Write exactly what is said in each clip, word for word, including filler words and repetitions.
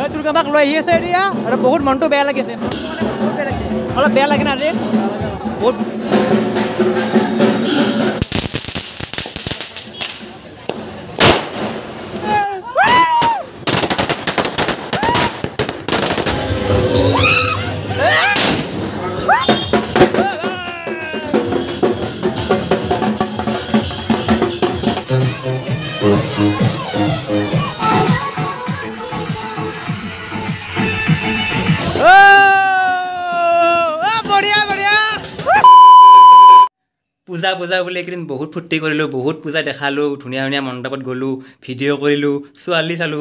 দুৰ্গা মাক লৈ আহি আছে এতিয়া আৰু বহুত মনটো বেয়া লাগিছে বহুত বেয়া লাগিছে অলপ বেয়া লাগে না আজি বহুত পূজা পূজা বুলি এইকেইদিন বহুত ফূৰ্তি কৰিলোঁ বহুত পূজা দেখালোঁ ধুনীয়া ধুনীয়া মণ্ডপত গ'লোঁ ভিডিঅ' কৰিলোঁ ছোৱালী চালোঁ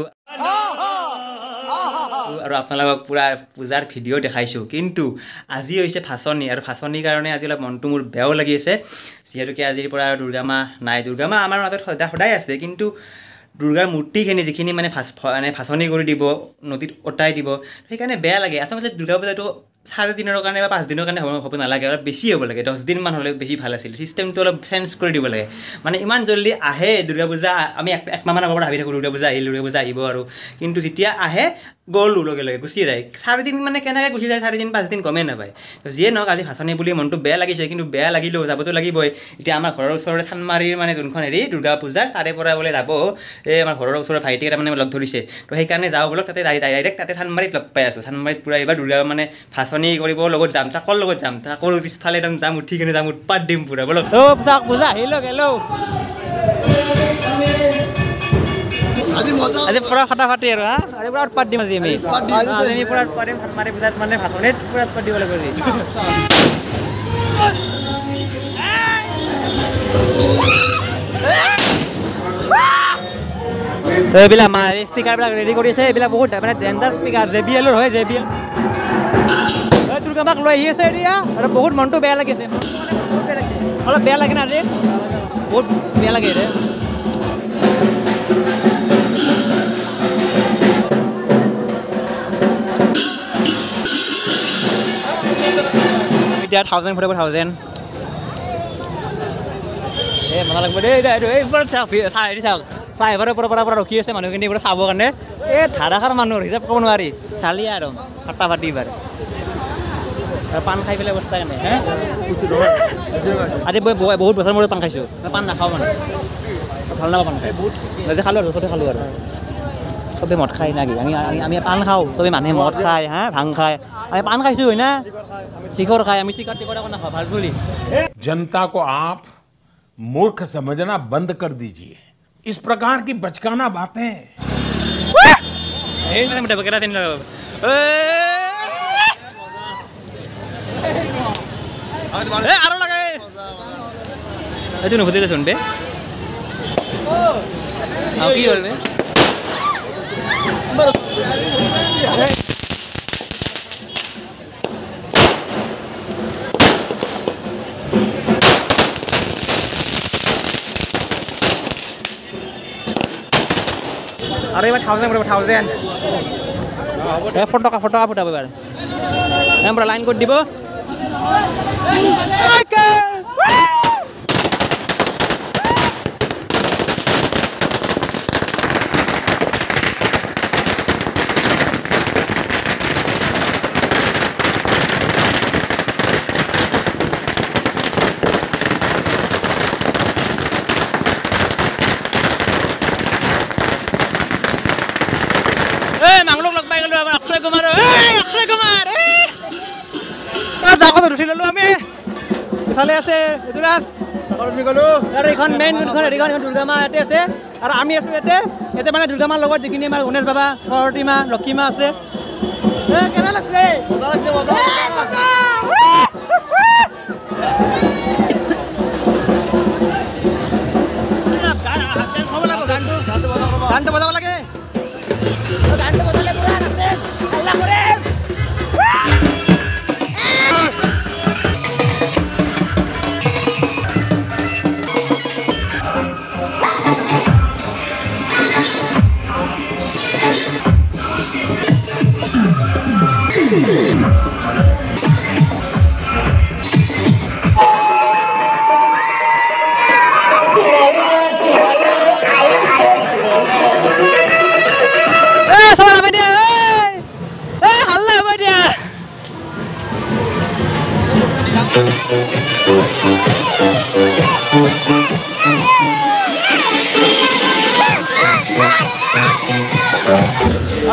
আৰু আপোনালোকক পূৰা পূজাৰ ভিডিঅ' দেখাইছোঁ কিন্তু আজি হৈছে ফাচনি আৰু ফাচনিৰ কাৰণে আজি অলপ মনটো মোৰ বেয়াও লাগি আছে যিহেতুকে আজিৰ পৰা দুৰ্গা মা নাই দুৰ্গা মা আমাৰ মাজত সদায় সদায় আছে কিন্তু দুৰ্গাৰ মূৰ্তিখিনি যিখিনি মানে ফাচ মানে ফাচনি কৰি দিব নদীত অতাই দিব সেইকাৰণে বেয়া লাগে আচলতে দুৰ্গা পূজাটো চাৰি দিনৰ কাৰণে বা পাঁচ দিনৰ কাৰণে হ'ব হ'ব নালাগে অলপ বেছি হ'ব লাগে দহ দিনমান হ'লে বেছি ভাল আছিল চিষ্টেমটো অলপ চেঞ্জ কৰি দিব লাগে মানে ইমান জল্দি আহে দুৰ্গা পূজা আমি এক একমাহমান আগৰ পৰা ভাবি থাকোঁ দুৰ্গা পূজা আহিল দুৰ্গা পূজা আহিব আৰু কিন্তু যেতিয়া আহে গ'লো লগে লগে গুচি যায় চাৰিদিন মানে কেনেকৈ গুচি যায় চাৰিদিন পাঁচদিন গমেই নাপায় তো যিয়ে নহওক আজি ভাচনি বুলি মনটো বেয়া লাগিছে কিন্তু বেয়া লাগিলেও যাবতো লাগিবই এতিয়া আমাৰ ঘৰৰ ওচৰৰে চানমাৰীৰ মানে যোনখন হেৰি দুৰ্গা পূজাৰ তাৰে পৰা বোলে যাব এই আমাৰ ঘৰৰ ওচৰৰ ভাইটি এটা মানে লগ ধৰিছে তো সেইকাৰণে যাওঁ বোলক তাতে ডাইৰেক্ট তাতে চানমাৰীত লগ পাই আছোঁ চানমাৰীত পূৰা এইবাৰ দুৰ্গা মানে ভাচনি কৰিব লগত যাম তাকৰ লগত যাম তাকৰ পিছফালে একদম যাম উঠি কিনে যাম উৎপাত দিম পূৰা বলক অ' চাওক পূজা আহিলোঁ গেলো আজি পূৰা ফটাফটি আৰু হা আজি পূৰা উৎপাত দিম আজি আমি আজি আমি পূৰা উৎপাত দিম চানমাৰী পূজাত মানে ভাচনিত পূৰা উৎপাত দিব লাগিব আজি এইবিলাক স্পিকাৰবিলাক ৰেডি কৰিছে এইবিলাক বহুত মানে ডেঞ্জাৰ স্পিকাৰ জে বি এলৰ হয় জে বি এল দুৰ্গা মাক লৈ আহি আছে এতিয়া আৰু বহুত মনটো বেয়া লাগিছে বহুত বেয়া লাগিছে অলপ বেয়া লাগে না আজি বহুত বেয়া লাগে ৰে এতিয়া থাউজেণ্ড ফুটাব থাউজেণ্ড এই মজা লাগিব দেই এই ওপৰত চাওক চাই চাওক ফ্লাইঅভাৰৰ পৰা পৰা পৰা ৰখি আছে মানুহখিনি পৰা চাবৰ কাৰণে এই ধাৰাসাৰ মানুহৰ হিচাপ ক'ব নোৱাৰি চালিয়ে আৰু ফাটা ফাটি এইবাৰ পাণ খাই পেলাই অৱস্থা কেনে হে আজি বহুত বছৰ মূৰত পাণ খাইছোঁ পাণ নাখাওঁ মানে ভাল নাপাওঁ পাণ খাই আজি খালোঁ আৰু চবে খালোঁ আৰু চবে মদ খাই নাকি আমি আমি পাণ খাওঁ চবে মানুহে মদ খায় হা ভাং খায় আমি পাণ খাইছোঁ হয় না শিখৰ খায় আমি টিকট টিকট একো নাখাওঁ ভাল চলি जनता को आप मूर्ख समझना बंद कर दीजिए इस प्रकार की बचकाना बातें আৰু লাগে এইটো নুসুধিলে চোন বে কি হ'ল বে আৰু এইবাৰ থাউজেণ্ড পৰিব থাউজেণ্ড এই ফটকা ফটকা ফুটাব এবাৰ এবাৰ লাইন কৰি দিব অক্ষয় কুমাৰ অক্ষয় কুমাৰ ডাকত উঠি ললোঁ আমি ইফালে আছে ঋতুৰাজ আমি গ'লোঁ আৰু এইখন মেইন যোনখন হেৰিখন এইখন দুৰ্গা মা ইয়াতে আছে আৰু আমি আছোঁ ইয়াতে ইয়াতে মানে দুৰ্গা মাৰ লগত যিখিনি আমাৰ গণেশ বাবা সৰতী মা লক্ষী মা আছে কেনে লাগছে মজা লাগছে মজা গানটো বজাব লাগে গানটো বজালে পুৰা নাচে হাল্লা কৰে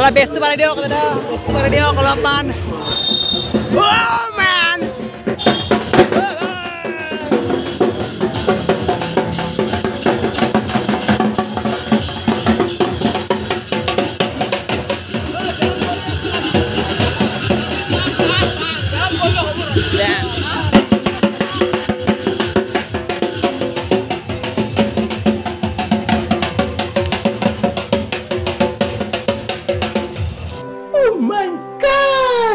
অলপ বেছটো বাঢ়াই দিয়ক দাদা বেছটো বাঢ়াই দিয়ক অলপমান Oh man! Oh my God!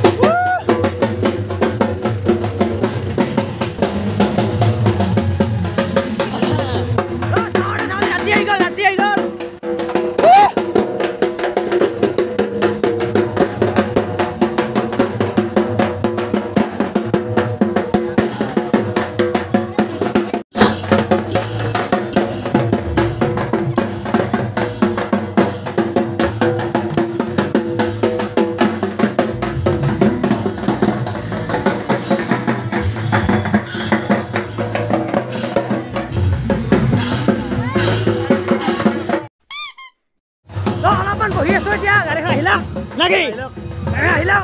অলপমান বহি আছো এতিয়া গাড়ীখন আহিলা নেকি আহিলা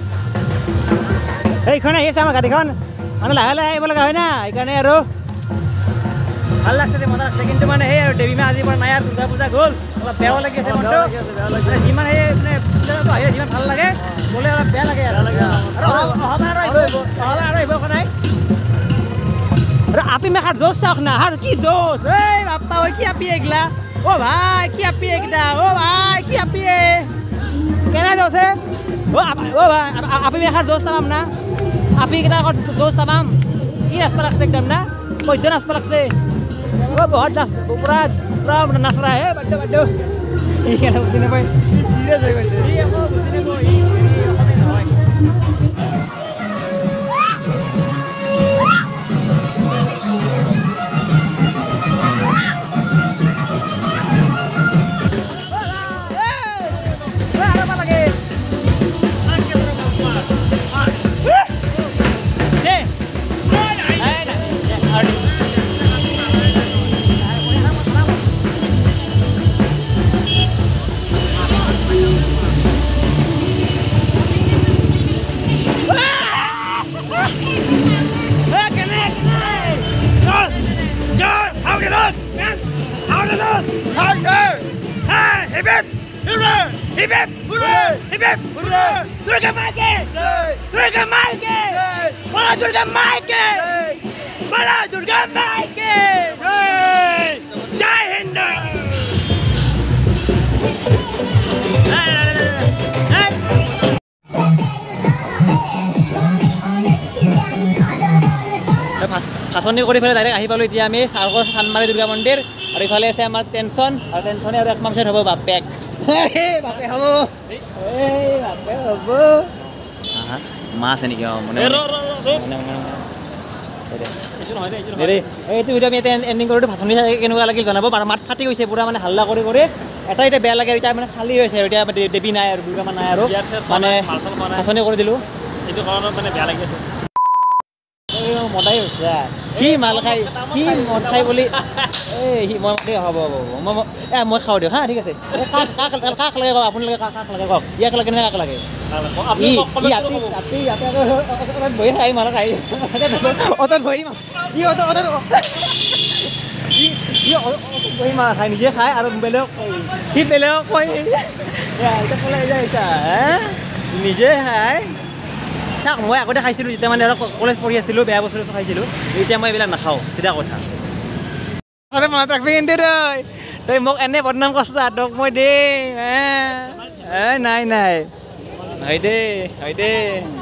এইখন আহি আছে আমাৰ গাড়ীখন মানে লাহে লাহে আহিব লগা হয় না সেইকাৰণে আৰু ভাল লাগছে মজা লাগছে কিন্তু মানে সেই আৰু দেৱী মা আজিৰ পৰা নাই আৰু দুৰ্গা পূজা গ'ল অলপ বেয়াও লাগি আছে মনটো যিমান সেই মানে পূজাটো আহিলে যিমান ভাল লাগে গ'লে অলপ বেয়া লাগে আৰু অহাবাৰ আৰু আহিব অহাবাৰ আৰু আহিব নাই আৰু আপি মেখা জোচ চাওক না আৰু কি জোচ এই বাপ্পা ঐ কি আপি এগলা ও ভাই কি আপি একটা ও ভাই কি আপি কেনা জোসে ও ও ভাই আপি মেখার জোস তামাম না আপি কেটা জোস তামাম কি নাচবা লাগছে একদম না কইদ নাচবা লাগছে ও বহুত নাচ পুরা পুরা নাচ রা হে বাড্ডো বাড্ডো ই কেনা বুঝিনে ভাই ই সিরিয়াস হয়ে গেছে ই একো বুঝিনে ভাই ই ওখানে নহয় Durga Maike! Durga Maike! Bola Durga Maike! Bola Durga Maike! Jai Hind! ফাঁচনি কৰি পেলাই ডাইৰেক্ট আহি পালোঁ এতিয়া আমি চাৰ্কল চানমাৰী দুৰ্গা মন্দিৰ আৰু ইফালে আছে আমাৰ টেনশ্যন আৰু টেনশ্যনে আৰু এক মাহ পিছত হ'ব বাপেক বাপে হ'ব এই বাপে হ'ব মা আছে নেকি অঁ মনে এইটো ভিডিঅ' আমি এতিয়া এণ্ডিং কৰোঁ ভাতনি কেনেকুৱা লাগিল জনাব আৰু মাত ফাটি গৈছে পূৰা মানে হাল্লা কৰি কৰি এটা এতিয়া বেয়া লাগে এতিয়া মানে খালী হৈছে আৰু এতিয়া দেৱী নাই আৰু দুৰ্গা মা নাই আৰু মানে ভাচনি কৰি দিলোঁ এইটো কাৰণত মানে বেয়া লাগি আছে মদাই হৈছে কি মাল খাই কি মদ খাই বুলি এই মই হ'ব হ'ব মই এ মই খাওঁ দিয়ক হা ঠিক আছে কাক কাক কাক লাগে কওক আপোনালোকে কাক কাক লাগে কওক ইয়াক লাগে নে কাক লাগে বহি খাই মাল খাই অতত বহি ই অত অতত বহি মাল খাই নিজে খাই আৰু বেলেগক সি বেলেগক কয় এতিয়া ক'লে নিজে খাই চাওক মই আগতে খাইছিলোঁ যেতিয়া মানে অলপ কলেজ পঢ়ি আছিলোঁ বেয়া বস্তু খাইছিলোঁ এতিয়া মই এইবিলাক নাখাওঁ চিধা কথা মনত ৰাখবি কিন্তু তই তই মোক এনে বদনাম কৰিছা তোক মই দেই নাই নাই হয় দে হয় দে